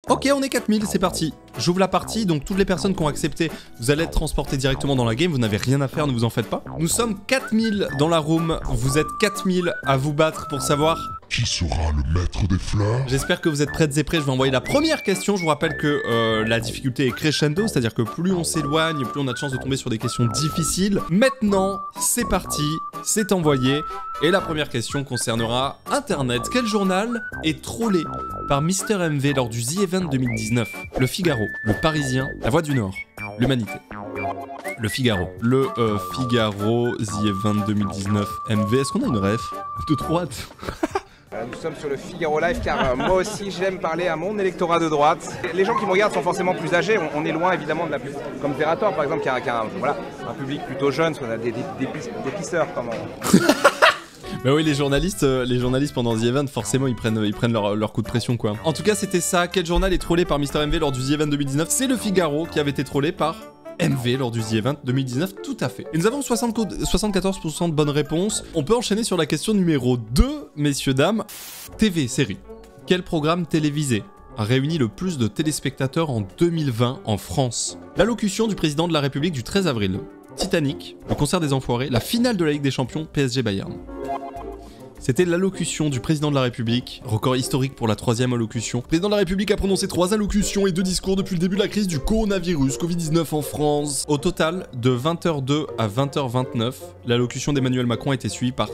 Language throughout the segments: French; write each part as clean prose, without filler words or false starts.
Ok, on est 4000, c'est parti. J'ouvre la partie, donc toutes les personnes qui ont accepté, vous allez être transportés directement dans la game, vous n'avez rien à faire, ne vous en faites pas. Nous sommes 4000 dans la room, vous êtes 4000 à vous battre pour savoir... Qui sera le maître des fleurs? J'espère que vous êtes prêts et prêts, je vais envoyer la première question. Je vous rappelle que la difficulté est crescendo, c'est-à-dire que plus on s'éloigne, plus on a de chances de tomber sur des questions difficiles. Maintenant, c'est parti, c'est envoyé. Et la première question concernera Internet. Quel journal est trollé par Mister MV lors du The Event 2019? Le Figaro, Le Parisien, La Voix du Nord, L'Humanité. Le Figaro. Le Figaro, The Event 2019 MV. Est-ce qu'on a une ref de droite? Nous sommes sur le Figaro Live car moi aussi j'aime parler à mon électorat de droite. Les gens qui me regardent sont forcément plus âgés, on est loin évidemment de la plus... Comme Terrator par exemple qui a un public plutôt jeune, parce qu'on a des pisseurs comme on... Bah oui, les journalistes pendant The Event, forcément, ils prennent leur coup de pression, quoi. En tout cas, c'était ça. Quel journal est trollé par Mister MV lors du The Event 2019? C'est le Figaro qui avait été trollé par MV lors du The Event 2019, tout à fait. Et nous avons 74% de bonnes réponses. On peut enchaîner sur la question numéro 2, messieurs, dames. TV, série. Quel programme télévisé a réuni le plus de téléspectateurs en 2020 en France? L'allocution du président de la République du 13 avril. Titanic, le concert des Enfoirés, la finale de la Ligue des Champions, PSG Bayern. C'était l'allocution du président de la République, record historique pour la 3e allocution. Le président de la République a prononcé 3 allocutions et 2 discours depuis le début de la crise du coronavirus, Covid-19 en France. Au total, de 20h02 à 20h29, l'allocution d'Emmanuel Macron a été suivie par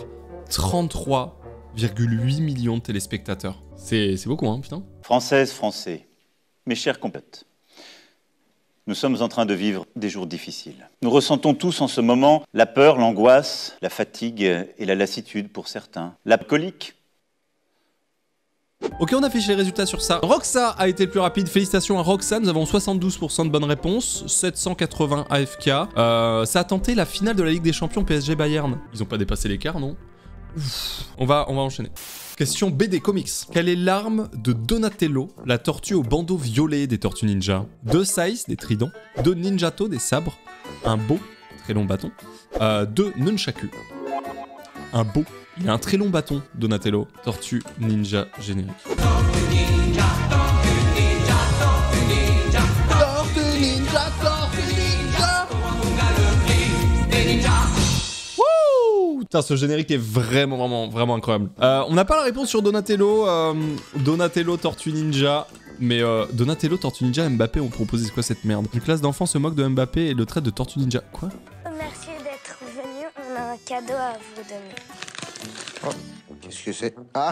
33,8 millions de téléspectateurs. C'est beaucoup, hein, putain. Françaises, Français, mes chers compatriotes, nous sommes en train de vivre des jours difficiles. Nous ressentons tous en ce moment la peur, l'angoisse, la fatigue et la lassitude pour certains. La colique. Ok, on affiche les résultats sur ça. Roxa a été le plus rapide. Félicitations à Roxa. Nous avons 72% de bonnes réponses, 780 AFK. Ça a tenté la finale de la Ligue des Champions PSG Bayern. Ils ont pas dépassé l'écart, non? Ouf. On va enchaîner. Question BD Comics. Quelle est l'arme de Donatello, la tortue au bandeau violet des Tortues Ninja? 2 Sais, des tridents. 2 Ninjato, des sabres. Un beau, très long bâton. 2 Nunchaku. Un beau. Il a un très long bâton, Donatello. Tortue Ninja générique. Tortue Ninja, Tortue Ninja, Tortue Ninja. Tortue Ninja, Tortue Ninja. Des ninjas. Putain, ce générique est vraiment incroyable. On n'a pas la réponse sur Donatello. Donatello, Tortue Ninja. Mais Donatello, Tortue Ninja, Mbappé ont proposé quoi cette merde? Une classe d'enfants se moque de Mbappé et le traite de Tortue Ninja. Quoi? Merci d'être venu. On a un cadeau à vous donner. Oh, qu'est-ce que c'est? Ah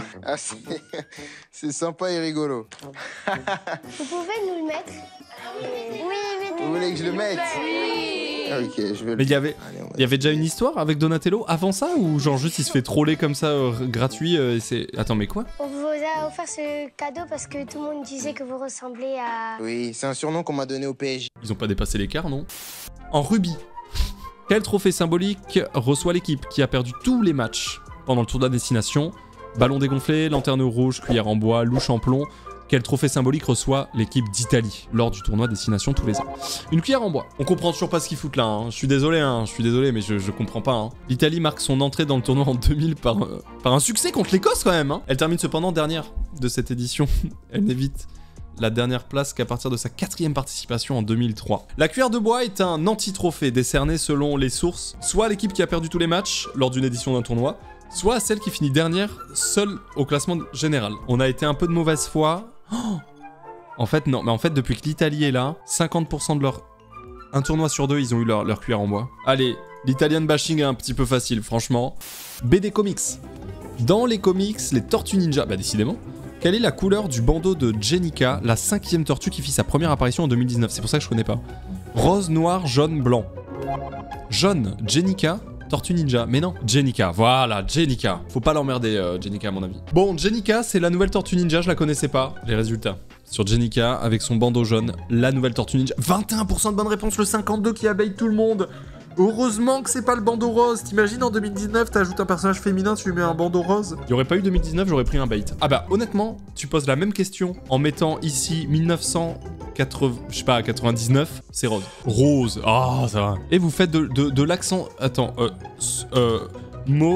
c'est sympa et rigolo. Vous pouvez nous le mettre? Oui, Vous voulez que je le mette? Oui. Ok, je vais Mais le... il y avait déjà une histoire avec Donatello avant ça? Ou genre juste il se fait troller comme ça, gratuit et c'est... Attends, mais quoi? On vous a offert ce cadeau parce que tout le monde disait que vous ressemblez à... Oui, c'est un surnom qu'on m'a donné au PSG. Ils ont pas dépassé l'écart, non? En rugby. Quel trophée symbolique reçoit l'équipe qui a perdu tous les matchs pendant le tour de la destination? Ballon dégonflé, lanterne rouge, cuillère en bois, louche en plomb. Quel trophée symbolique reçoit l'équipe d'Italie lors du tournoi Destination tous les ans? Une cuillère en bois. On comprend toujours pas ce qu'ils foutent là, hein. Je suis désolé, mais je comprends pas. Hein. L'Italie marque son entrée dans le tournoi en 2000 par un succès contre l'Écosse quand même. Hein. Elle termine cependant dernière de cette édition. Elle n'évite la dernière place qu'à partir de sa 4e participation en 2003. La cuillère de bois est un anti-trophée décerné selon les sources, soit à l'équipe qui a perdu tous les matchs lors d'une édition d'un tournoi, soit à celle qui finit dernière seule au classement général. On a été un peu de mauvaise foi. Oh, en fait, non. Mais en fait, depuis que l'Italie est là, 50% de leur... Un tournoi sur 2, ils ont eu leur cuillère en bois. Allez, l'Italian bashing est un petit peu facile, franchement. BD Comics. Dans les comics, les Tortues Ninja... Bah, décidément. Quelle est la couleur du bandeau de Jenica, la 5e tortue qui fit sa première apparition en 2019? C'est pour ça que je connais pas. Rose, noir, jaune, blanc. Jaune, Jenica... Tortue Ninja, mais non, Jenica, voilà, Jenica. Faut pas l'emmerder, Jenica, à mon avis. Bon, Jenica, c'est la nouvelle Tortue Ninja, je la connaissais pas. Les résultats. Sur Jenica, avec son bandeau jaune, la nouvelle Tortue Ninja. 21% de bonnes réponses, le 52 qui abeille tout le monde. Heureusement que c'est pas le bandeau rose. T'imagines en 2019, t'ajoutes un personnage féminin, tu lui mets un bandeau rose. Il y aurait pas eu 2019, j'aurais pris un bait. Ah bah, honnêtement, tu poses la même question en mettant ici 1980, je sais pas, 99, c'est rose. Rose, ah, ça va. Et vous faites de l'accent... Attends, mot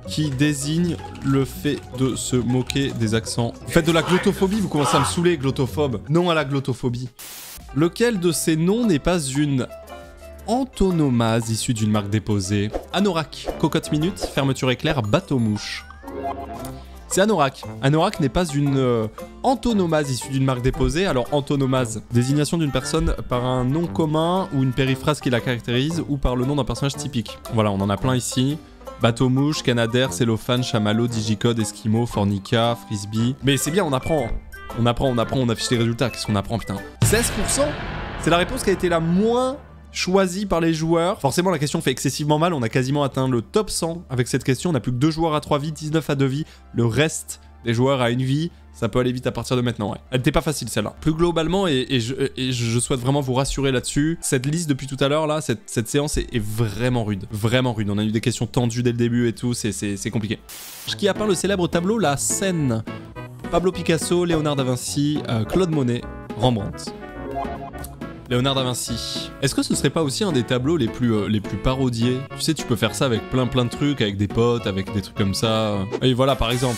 qui désigne le fait de se moquer des accents. Vous faites de la glottophobie, vous commencez à me saouler, glottophobe. Non à la glottophobie. Lequel de ces noms n'est pas une antonomase issue d'une marque déposée? Anorak, cocotte minute, fermeture éclair, bateau-mouche. C'est anorak. Anorak n'est pas une antonomase issue d'une marque déposée. Alors antonomase, désignation d'une personne par un nom commun ou une périphrase qui la caractérise ou par le nom d'un personnage typique. Voilà, on en a plein ici. Bateau-mouche, canadair, cellophane, chamallow, digicode, esquimau, fornica, frisbee. Mais c'est bien, on apprend. On affiche les résultats. Qu'est-ce qu'on apprend, putain? 16%? C'est la réponse qui a été la moins choisi par les joueurs. Forcément, la question fait excessivement mal. On a quasiment atteint le top 100 avec cette question. On n'a plus que 2 joueurs à 3 vies, 19 à 2 vies. Le reste des joueurs à 1 vie. Ça peut aller vite à partir de maintenant, ouais. Elle n'était pas facile, celle-là. Plus globalement, et je souhaite vraiment vous rassurer là-dessus, cette liste depuis tout à l'heure, là, cette séance est vraiment rude. Vraiment rude. On a eu des questions tendues dès le début et tout. C'est compliqué. Qui a peint le célèbre tableau La Seine? Pablo Picasso, Léonard da Vinci, Claude Monet, Rembrandt. Léonard da Vinci. Est-ce que ce serait pas aussi un des tableaux les plus parodiés? Tu sais, tu peux faire ça avec plein de trucs, avec des potes, avec des trucs comme ça. Et voilà, par exemple.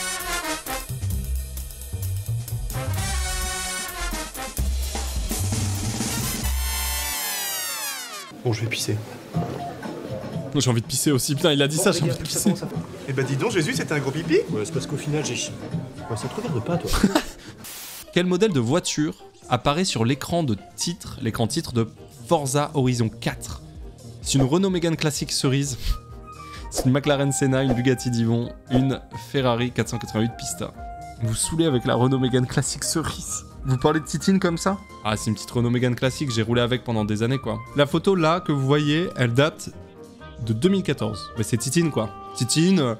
Bon, je vais pisser. J'ai envie de pisser aussi. Putain, il a dit ça, j'ai envie de pisser. Eh bah dis donc, Jésus, c'était un gros pipi? Ouais, c'est parce qu'au final, j'ai chié. Ouais, ça te regarde pas, toi. Quel modèle de voiture apparaît sur l'écran titre de Forza Horizon 4? C'est une Renault Mégane classique cerise, c'est une McLaren Senna, une Bugatti Dijon, une Ferrari 488 Pista. Vous saoulez avec la Renault Mégane classique cerise. Vous parlez de Titine comme ça? Ah, c'est une petite Renault Mégane classique, j'ai roulé avec pendant des années, quoi. La photo là que vous voyez, elle date de 2014. Mais c'est Titine, quoi. Titine,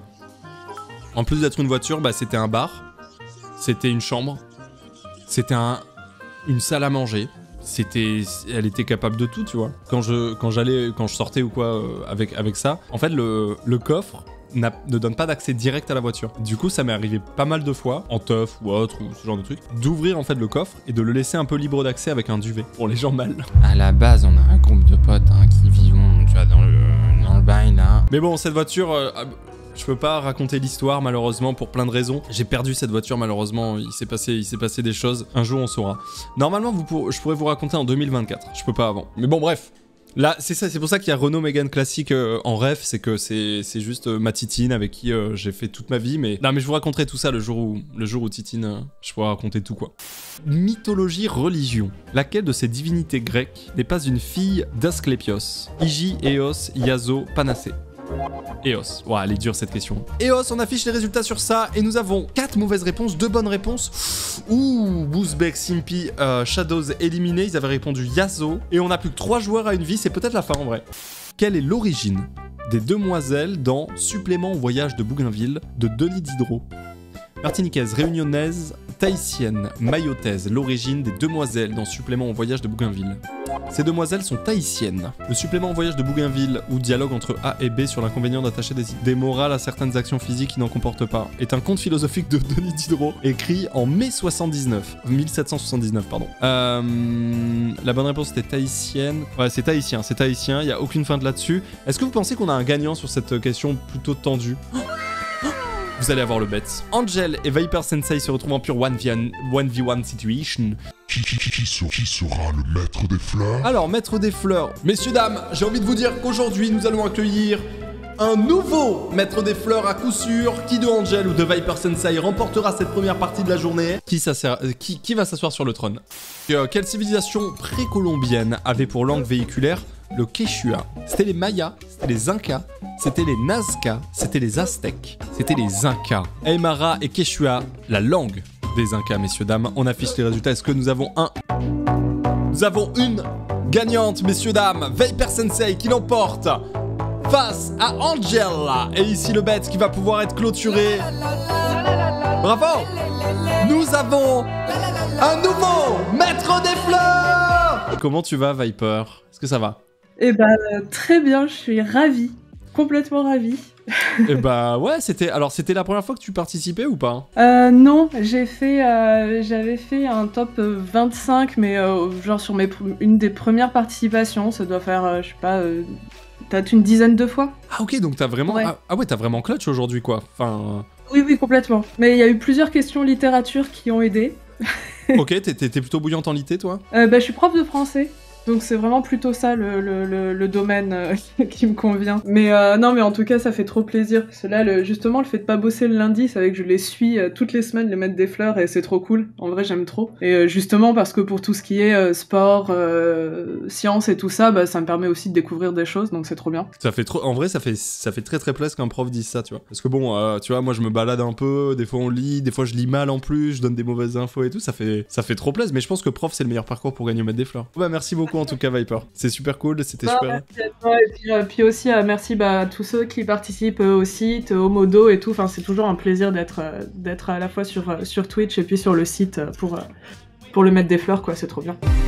en plus d'être une voiture, bah c'était un bar, c'était une chambre, c'était une salle à manger. Elle était capable de tout, tu vois. Quand je sortais ou quoi avec ça, en fait le coffre ne donne pas d'accès direct à la voiture. Du coup, ça m'est arrivé pas mal de fois, en teuf ou autre, ou ce genre de truc, d'ouvrir en fait le coffre et de le laisser un peu libre d'accès avec un duvet, pour les gens mal. À la base, on a un groupe de potes qui vivent, tu vois, dans le bail là. Mais bon, cette voiture... je peux pas raconter l'histoire malheureusement pour plein de raisons. J'ai perdu cette voiture malheureusement, il s'est passé des choses. Un jour on saura. Normalement je pourrais vous raconter en 2024, je peux pas avant. Mais bon bref. Là c'est ça, c'est pour ça qu'il y a Renault Mégane classique en ref, c'est que c'est juste ma Titine avec qui j'ai fait toute ma vie. Mais non mais je vous raconterai tout ça le jour où Titine, je pourrai raconter tout quoi. Mythologie, religion. Laquelle de ces divinités grecques n'est pas une fille d'Asclépios? Hygie, Eos, Iaso, Panacée. Eos. Ouais, elle est dure cette question. Eos, on affiche les résultats sur ça et nous avons 4 mauvaises réponses, 2 bonnes réponses. Ouh, Boozbeck, Simpy, Shadows éliminés, ils avaient répondu Yazo. Et on a plus que 3 joueurs à 1 vie, c'est peut-être la fin en vrai. Quelle est l'origine des demoiselles dans Supplément au voyage de Bougainville de Denis Diderot? Martiniquaise, réunionnaise, tahitienne, mayotaise, l'origine des demoiselles dans Supplément au voyage de Bougainville. Ces demoiselles sont tahitiennes. Le Supplément au voyage de Bougainville, ou dialogue entre A et B sur l'inconvénient d'attacher des morales à certaines actions physiques qui n'en comportent pas, est un conte philosophique de Denis Diderot, écrit en mai 1779, pardon. La bonne réponse était tahitienne. Ouais, c'est tahitien, il n'y a aucune feinte là-dessus. Est-ce que vous pensez qu'on a un gagnant sur cette question plutôt tendue? Vous allez avoir le bet. Angel et Viper Sensei se retrouvent en pure 1v1 situation. Qui sera le maître des fleurs? Alors, maître des fleurs. Messieurs, dames, j'ai envie de vous dire qu'aujourd'hui, nous allons accueillir un nouveau maître des fleurs à coup sûr. Qui de Angel ou de Viper Sensei remportera cette première partie de la journée? Qui va s'asseoir sur le trône? Quelle civilisation précolombienne avait pour langue véhiculaire le Quechua? C'était les Mayas, c'était les Incas, c'était les Nazca, c'était les Aztèques, c'était les Incas. Aymara et Quechua, la langue des Incas, messieurs, dames. On affiche les résultats. Est-ce que nous avons Nous avons une gagnante, messieurs, dames. Viper Sensei qui l'emporte face à Angela. Et ici le bet qui va pouvoir être clôturé. Bravo! Nous avons un nouveau maître des fleurs! Comment tu vas, Viper? Est-ce que ça va? Eh bah, très bien, je suis ravie. Complètement ravie. Et bah ouais, c'était la première fois que tu participais ou pas? Non, j'avais fait un top 25, mais genre sur une des premières participations, ça doit faire, je sais pas, peut-être une dizaine de fois. Ah ok, donc t'as vraiment... Ouais. Ah ouais, t'as vraiment clutch aujourd'hui, quoi. Enfin... Oui, complètement. Mais il y a eu plusieurs questions littérature qui ont aidé. Ok, t'es plutôt bouillante en litté, toi? Je suis prof de français. Donc c'est vraiment plutôt ça le domaine qui me convient. Mais non, mais en tout cas, ça fait trop plaisir. Parce que là, justement, le fait de pas bosser le lundi, c'est vrai que je les suis toutes les semaines, les mettre des fleurs, et c'est trop cool. En vrai, j'aime trop. Et justement, parce que pour tout ce qui est sport, science et tout ça, bah, ça me permet aussi de découvrir des choses, donc c'est trop bien. Ça fait trop... En vrai, ça fait très très plaisir qu'un prof dise ça, tu vois. Parce que bon, tu vois, moi je me balade un peu, des fois on lit, des fois je lis mal en plus, je donne des mauvaises infos et tout, ça fait trop plaisir. Mais je pense que prof, c'est le meilleur parcours pour gagner au Maître des Fleurs. Bah merci beaucoup en tout cas, Viper. C'est super cool, c'était super. Merci à toi, et puis aussi merci à tous ceux qui participent au site, au modo et tout. Enfin, c'est toujours un plaisir d'être à la fois sur Twitch et puis sur le site pour le Maître des Fleurs, quoi. C'est trop bien.